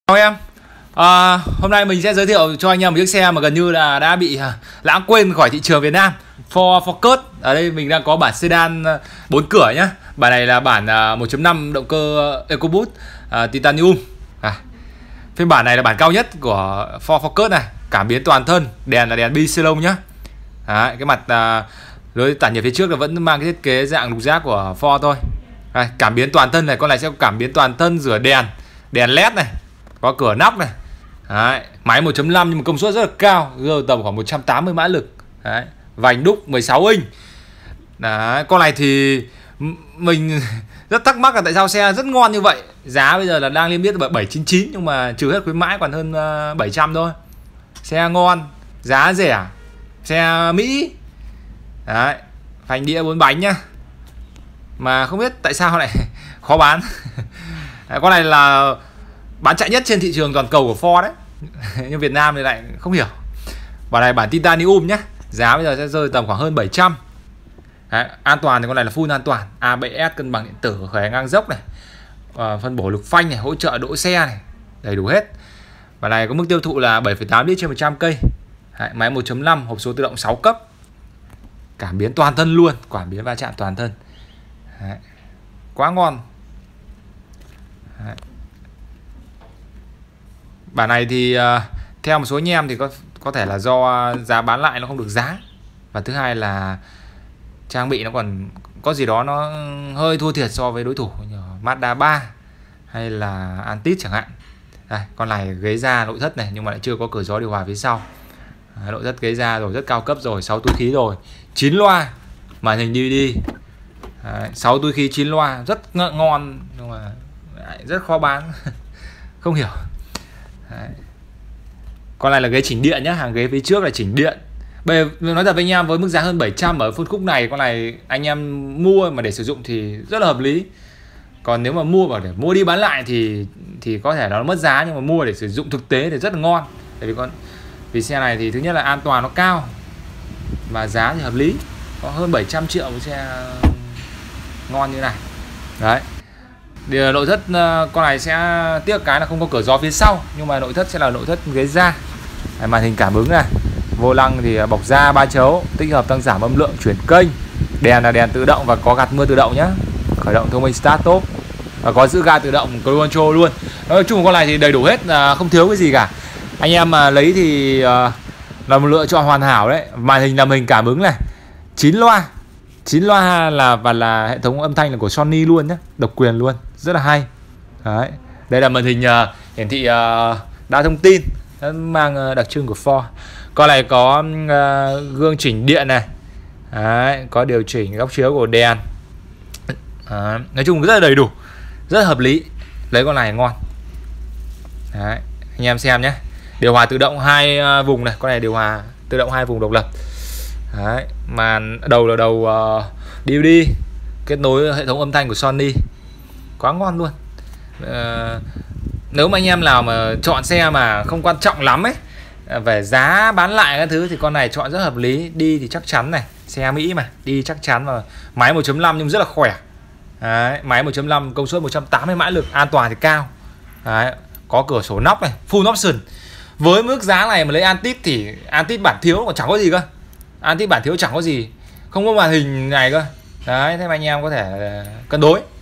Chào em. Hôm nay mình sẽ giới thiệu cho anh em một chiếc xe mà gần như là đã bị lãng quên khỏi thị trường Việt Nam, Ford Focus. Ở đây mình đang có bản sedan 4 cửa nhá. Bản này là bản 1.5 động cơ EcoBoost Titanium. Phiên bản này là bản cao nhất của Ford Focus này, cảm biến toàn thân, đèn là đèn bi xylon nhá. Đấy, cái mặt lưới tản nhiệt phía trước là vẫn mang cái thiết kế dạng lục giác của Ford thôi. Cảm biến toàn thân này, con này sẽ có cảm biến toàn thân, rửa đèn, đèn led này, có cửa nóc này. Đấy, máy 1.5 nhưng mà công suất rất là cao, rơi tầm khoảng 180 mã lực. Đấy, vành đúc 16 inch. Đấy, con này thì mình rất thắc mắc là tại sao xe rất ngon như vậy. Giá bây giờ là đang niêm yết là 799 nhưng mà trừ hết khuyến mãi còn hơn 700 thôi. Xe ngon, giá rẻ, xe Mỹ. Đấy, phanh đĩa 4 bánh nhá. Mà không biết tại sao lại khó bán. Đấy, con này là bán chạy nhất trên thị trường toàn cầu của Ford đấy. Nhưng Việt Nam thì lại không hiểu. Bản này bản Titanium nhá. Giá bây giờ sẽ rơi tầm khoảng hơn 700. Đấy, an toàn thì con này là full an toàn, ABS, cân bằng điện tử, khởi ngang dốc này, phân bổ lực phanh này, hỗ trợ đỗ xe này, đầy đủ hết. Bản này có mức tiêu thụ là 7,8 lít trên 100 cây. Đấy, máy 1.5, hộp số tự động 6 cấp. Cảm biến toàn thân luôn, cảm biến va chạm toàn thân. Đấy, quá ngon. Đấy. Bản này thì theo một số anh em thì có thể là do giá bán lại nó không được giá, và thứ hai là trang bị nó còn có gì đó nó hơi thua thiệt so với đối thủ như Mazda 3 hay là Altis chẳng hạn. Đây, con này ghế da nội thất này nhưng mà lại chưa có cửa gió điều hòa phía sau. Nội thất ghế da rồi, rất cao cấp rồi, 6 túi khí rồi, 9 loa, màn hình DVD. Đấy, 6 túi khí 9 loa, rất ngon nhưng mà rất khó bán. Không hiểu. Đấy. Con này là ghế chỉnh điện nhá, hàng ghế phía trước là chỉnh điện. Bây giờ nói thật với anh em, với mức giá hơn 700 ở phân khúc này, con này anh em mua mà để sử dụng thì rất là hợp lý. Còn nếu mà mua bảo để mua đi bán lại thì có thể nó mất giá, nhưng mà mua để sử dụng thực tế thì rất là ngon. Tại vì xe này thì thứ nhất là an toàn nó cao và giá thì hợp lý, có hơn 700 triệu một xe ngon như này. Đấy. Thì nội thất con này sẽ tiếc cái là không có cửa gió phía sau, nhưng mà nội thất sẽ là nội thất ghế da. Màn hình cảm ứng này, vô lăng thì bọc da 3 chấu, tích hợp tăng giảm âm lượng, chuyển kênh. Đèn là đèn tự động và có gạt mưa tự động nhá, khởi động thông minh start top, và có giữ ga tự động cruise control luôn. Nói chung con này thì đầy đủ hết, không thiếu cái gì cả. Anh em mà lấy thì là một lựa chọn hoàn hảo đấy. Màn hình là màn hình cảm ứng này, 9 loa và là hệ thống âm thanh là của Sony luôn nhé, độc quyền luôn, rất là hay. Đấy, đây là màn hình hiển thị đa thông tin, mang đặc trưng của Ford. Con này có gương chỉnh điện này. Đấy, có điều chỉnh góc chiếu của đèn. Nói chung rất là đầy đủ, rất là hợp lý. Lấy con này ngon. Đấy, anh em xem nhé. Điều hòa tự động 2 vùng này, con này điều hòa tự động 2 vùng độc lập. Đấy, màn đầu là đầu DVD, kết nối hệ thống âm thanh của Sony, quá ngon luôn. Nếu mà anh em nào mà chọn xe mà không quan trọng lắm ấy về giá bán lại các thứ thì con này chọn rất hợp lý. Đi thì chắc chắn này, xe Mỹ mà đi chắc chắn, và máy 1.5 nhưng rất là khỏe. Đấy, máy 1.5 công suất 180 mã lực, an toàn thì cao. Đấy, có cửa sổ nóc này, full option. Với mức giá này mà lấy Altis thì Altis bản thiếu còn chẳng có gì cơ. Altis bản thiếu chẳng có gì, không có màn hình này cơ. Đấy, thế mà anh em có thể cân đối.